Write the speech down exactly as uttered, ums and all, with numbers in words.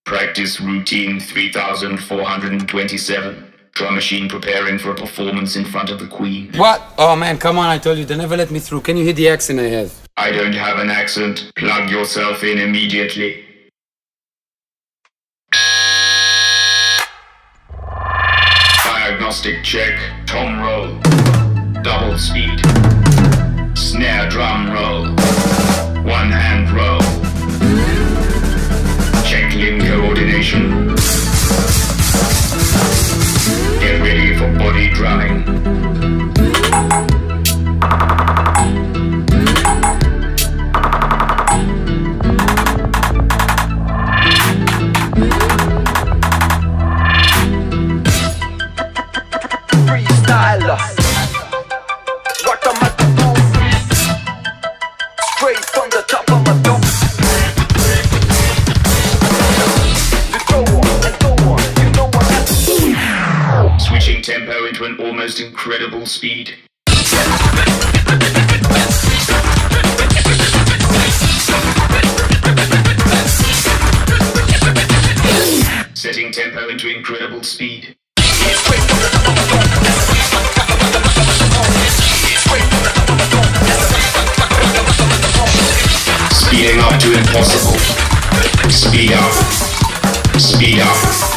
Practice routine three thousand four hundred twenty-seven. Drum machine preparing for a performance in front of the Queen. What? Oh man, come on, I told you, they never let me through. Can you hear the accent I have? I don't have an accent. Plug yourself in immediately. Diagnostic check. Tom roll. Double speed. Snare drum roll. One hand roll. Check limb coordination. Get ready for body drumming. Freestyler, rock the microphone, straight from the top of my dome. You go on and go on, you know what I do. Switching tempo into an almost incredible speed. Setting tempo into incredible speed. Speeding up to impossible. Speed up. Speed up.